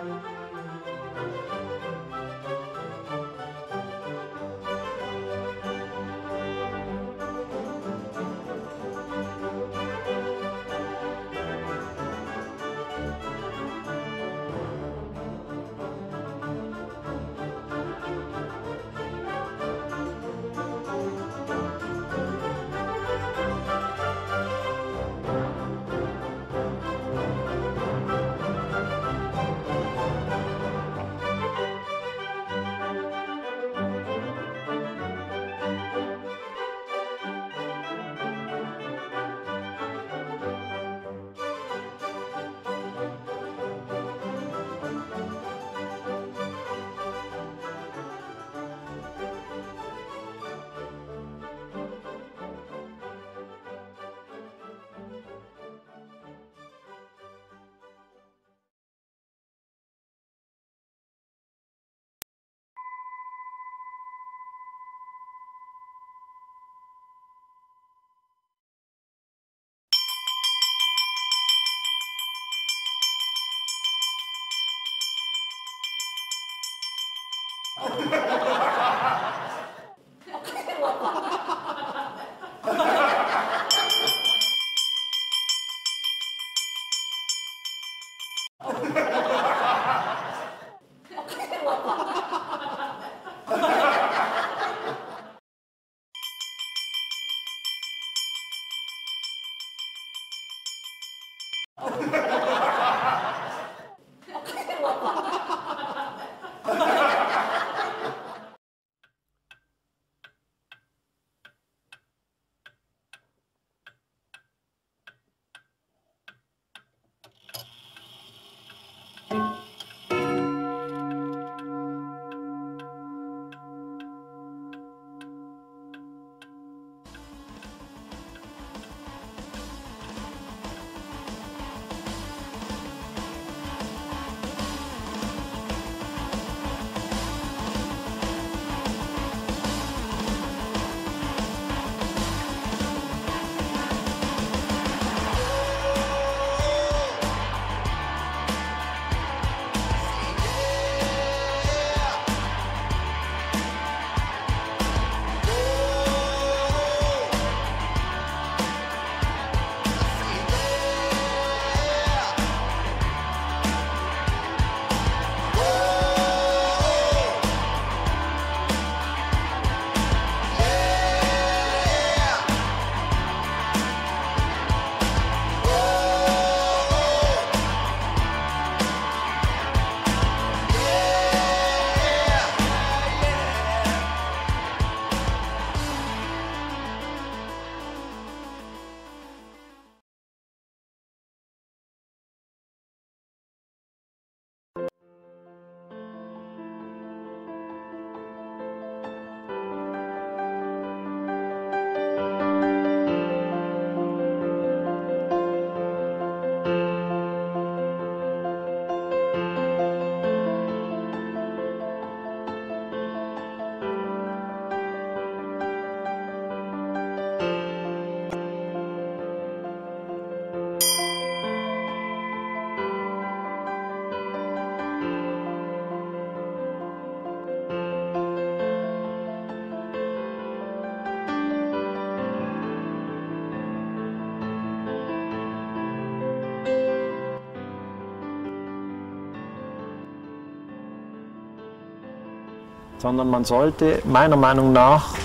Sondern man sollte meiner Meinung nach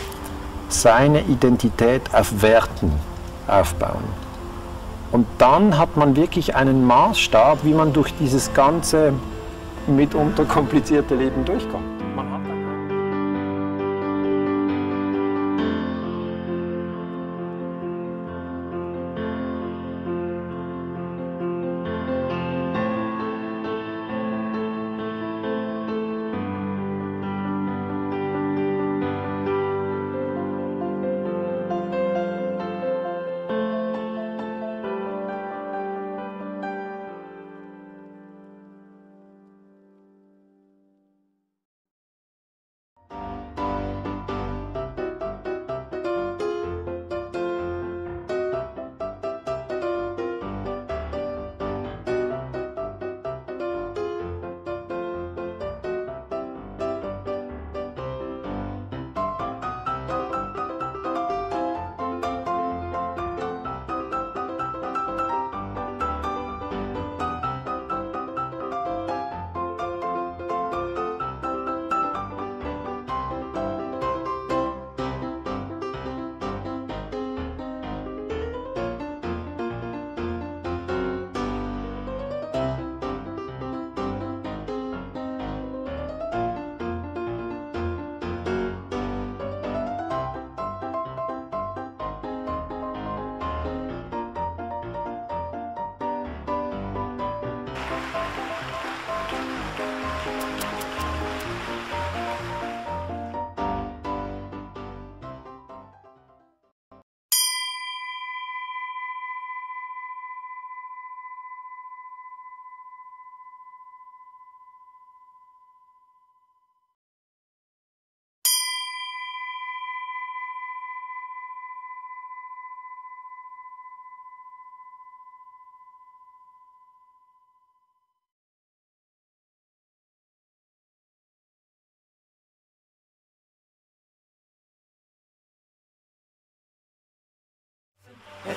seine Identität auf Werten aufbauen. Und dann hat man wirklich einen Maßstab, wie man durch dieses ganze mitunter komplizierte Leben durchkommt.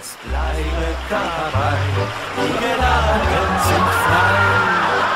Jetzt bleibe dabei, die Gedanken sind frei.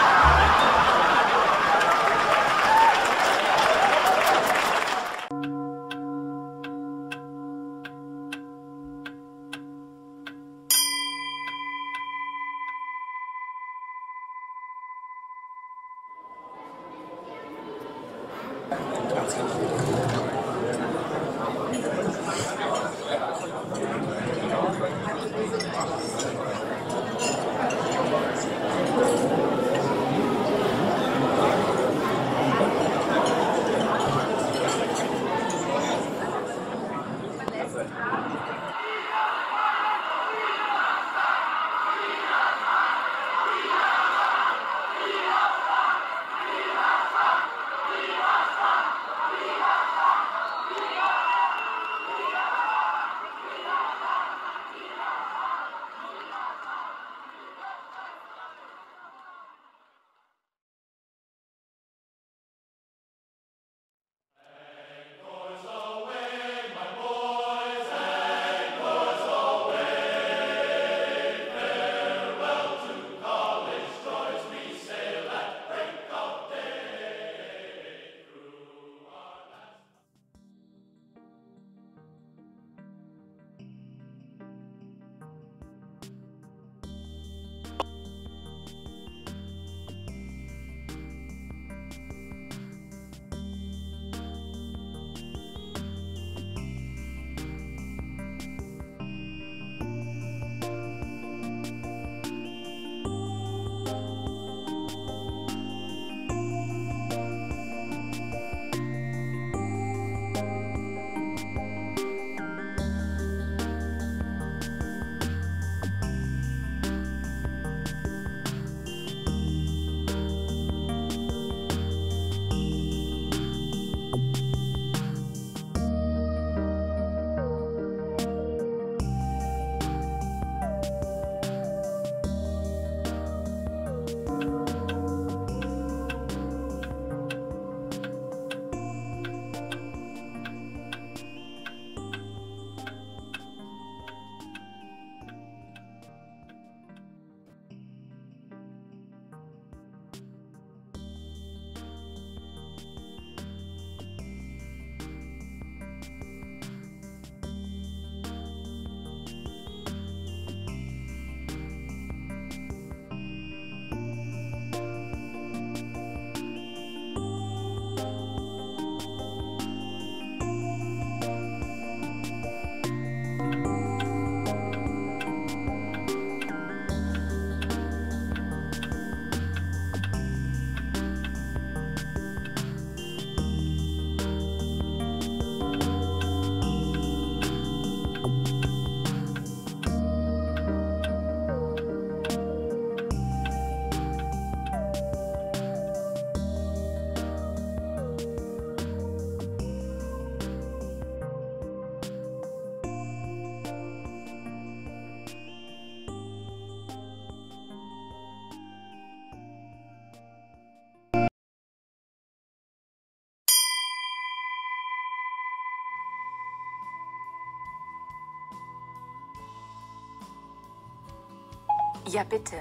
Ja, bitte.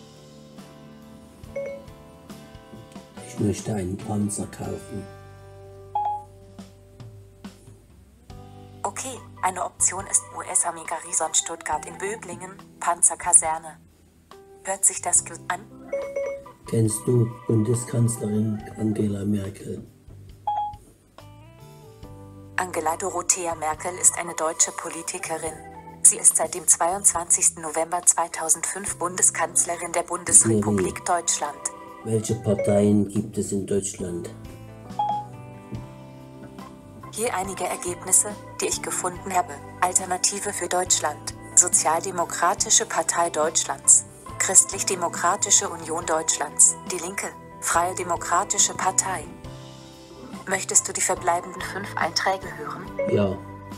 Ich möchte einen Panzer kaufen. Okay, eine Option ist US-Armee Garnison Stuttgart in Böblingen, Panzerkaserne. Hört sich das gut an? Kennst du Bundeskanzlerin Angela Merkel? Angela Dorothea Merkel ist eine deutsche Politikerin. Sie ist seit dem 22. November 2005 Bundeskanzlerin der Bundesrepublik Deutschland. Welche Parteien gibt es in Deutschland? Hier einige Ergebnisse, die ich gefunden habe. Alternative für Deutschland, Sozialdemokratische Partei Deutschlands, Christlich-Demokratische Union Deutschlands, Die Linke, Freie Demokratische Partei. Möchtest du die verbleibenden 5 Einträge hören? Ja.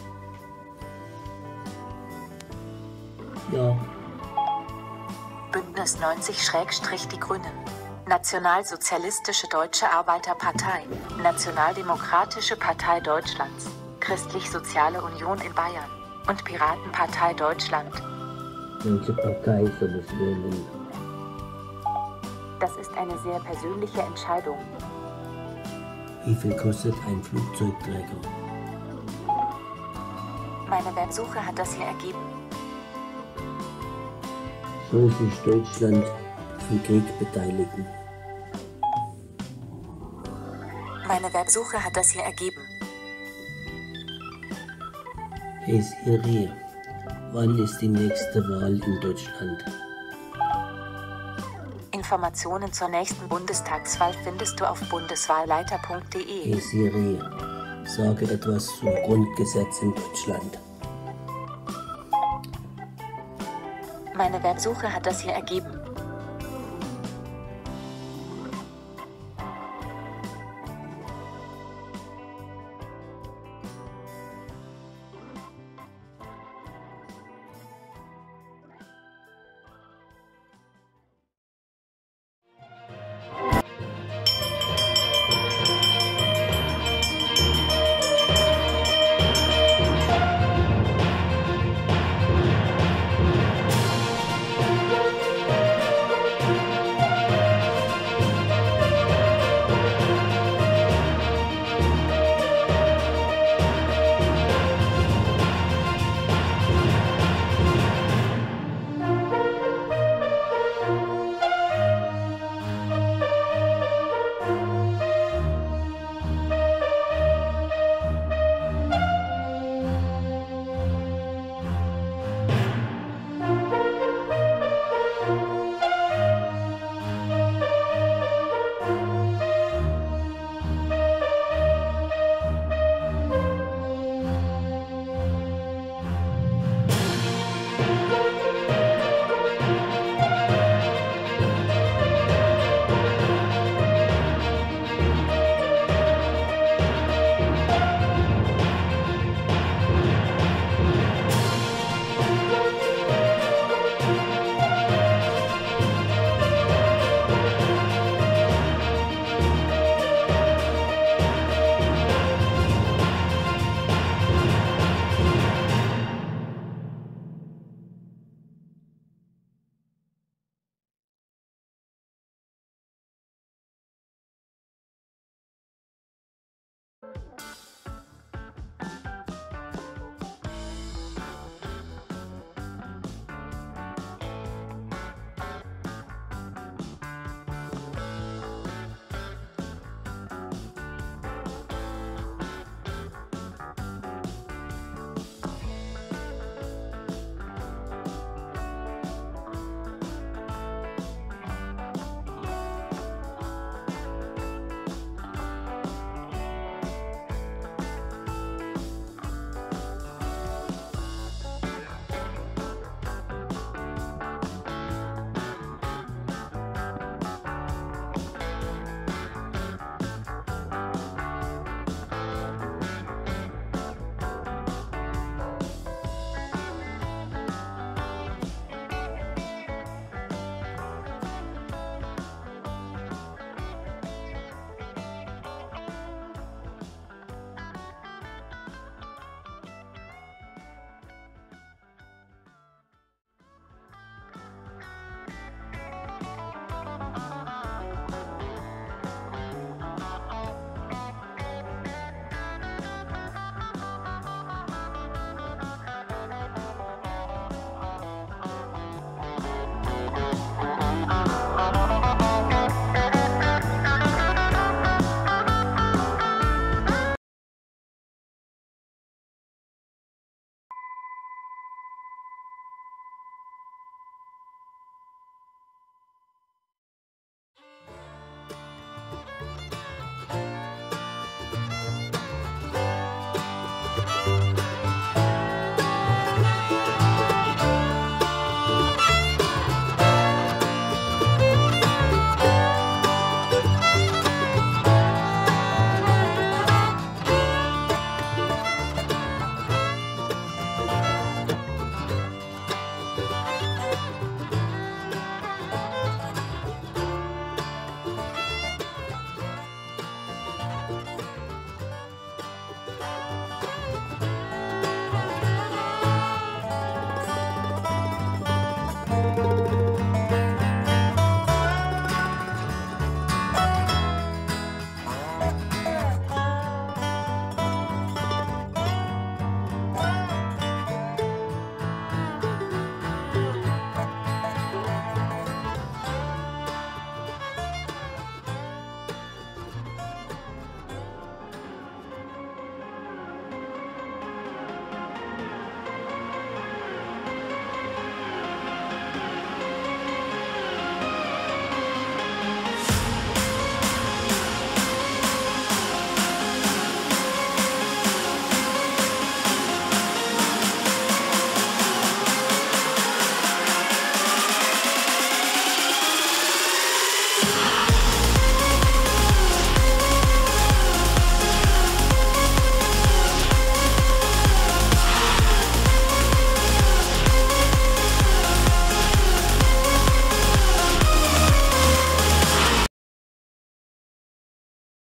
Ja. Bündnis 90/Die Grünen, Nationalsozialistische Deutsche Arbeiterpartei, Nationaldemokratische Partei Deutschlands, Christlich-Soziale Union in Bayern, und Piratenpartei Deutschland. Welche Partei soll ich wählen? Das ist eine sehr persönliche Entscheidung. Wie viel kostet ein Flugzeugträger? Meine Websuche hat das hier ergeben. Soll sich Deutschland am Krieg beteiligen? Meine Websuche hat das hier ergeben. Hey Siri, wann ist die nächste Wahl in Deutschland? Informationen zur nächsten Bundestagswahl findest du auf bundeswahlleiter.de. Hey Siri, sage etwas zum Grundgesetz in Deutschland. Meine Websuche hat das hier ergeben.